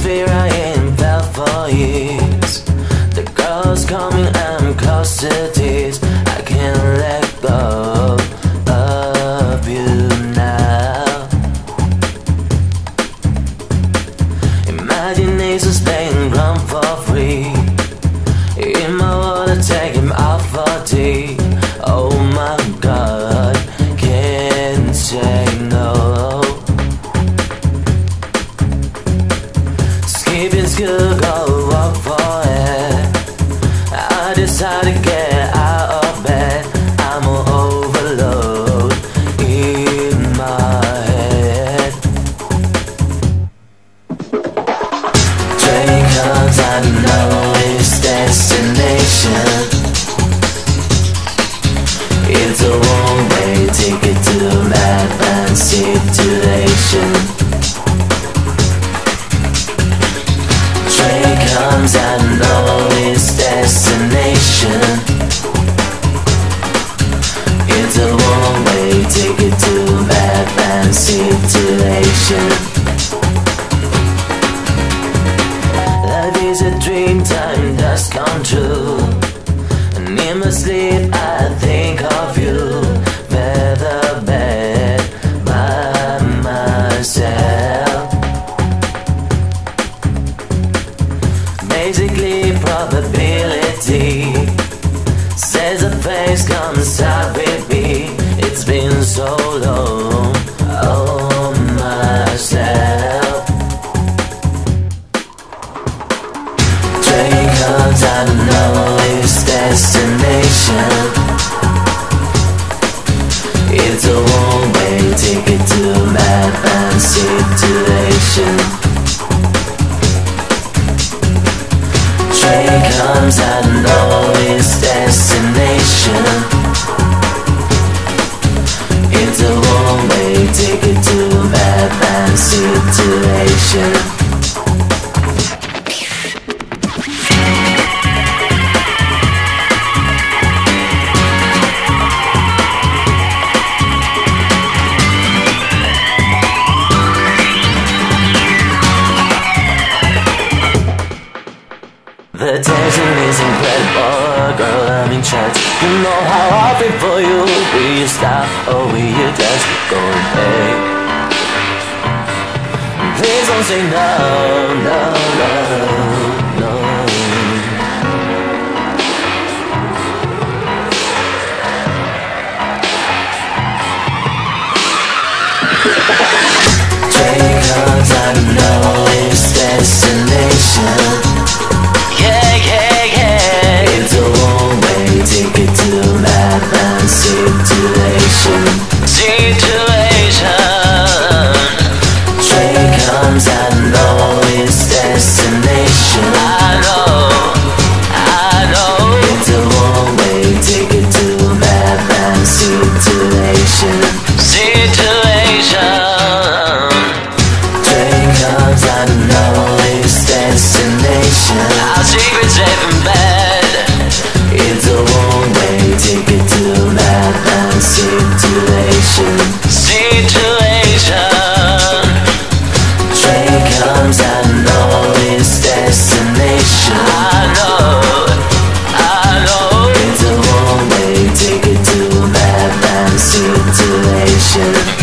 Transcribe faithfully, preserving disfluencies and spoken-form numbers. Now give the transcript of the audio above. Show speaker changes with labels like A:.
A: fear I ain't felt for years. The girl's coming and I'm close to tears. I can't let go of you now. Imagination's playing ground for free. In my water, take him out for tea. Oh my God, can't say no. Skipping school, go walk for it. I decided to get out of bed. I'm on overload in my head. Train comes, I know its destination. It's a one-way ticket to a madman situation. Train comes, I know its destination. It's a one-way ticket to a madman situation. Life is a dream, time does come true. And in my sleep I think of you, feather bed by myself. Basically probability says a face comes out with me. It's been so long, oh myself. Train comes, I know its destination. It's a one-way ticket to a madman situation. Train comes, I know its destination. It's a one-way ticket to a madman situation. The tension is incredible, girl, I'm in charge. You know how I feel for you. Will you stop or will you just go away? Please don't say no, no, no, no. Train comes, I know its destination. Ticket to a madman situation. Situation. Train comes, I know its destination. I know, I know. It's a one-way ticket to a madman situation. Situation. Train comes, I know its destination. Our secret's safe in bed. It's a one-way ticket to a madman situation. Situation. Train comes, I know its destination. I know, I know. It's a one-way ticket to a madman situation.